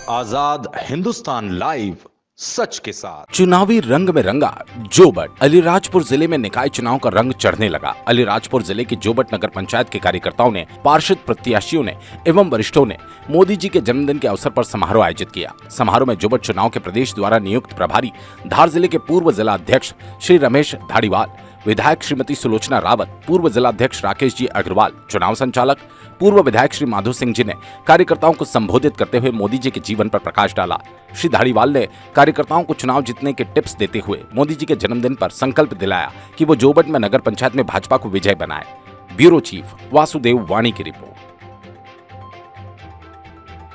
आजाद Hindustan live, सच के साथ। चुनावी रंग में रंगा जोबट। अलीराजपुर जिले में निकाय चुनाव का रंग चढ़ने लगा। अलीराजपुर जिले की जोबट नगर पंचायत के कार्यकर्ताओं ने, पार्षद प्रत्याशियों ने एवं वरिष्ठों ने मोदी जी के जन्मदिन के अवसर पर समारोह आयोजित किया। समारोह में जोबट चुनाव के प्रदेश द्वारा नियुक्त प्रभारी, धार जिले के पूर्व जिला अध्यक्ष श्री रमेश धाड़ीवाल, विधायक श्रीमती सुलोचना रावत, पूर्व जिलाध्यक्ष राकेश जी अग्रवाल, चुनाव संचालक पूर्व विधायक श्री माधो सिंह जी ने कार्यकर्ताओं को संबोधित करते हुए मोदी जी के जीवन पर प्रकाश डाला। श्री धाड़ीवाल ने कार्यकर्ताओं को चुनाव जीतने के टिप्स देते हुए मोदी जी के जन्मदिन पर संकल्प दिलाया कि वो जोबट में नगर पंचायत में भाजपा को विजय बनाए। ब्यूरो चीफ वासुदेव वाणी की रिपोर्ट।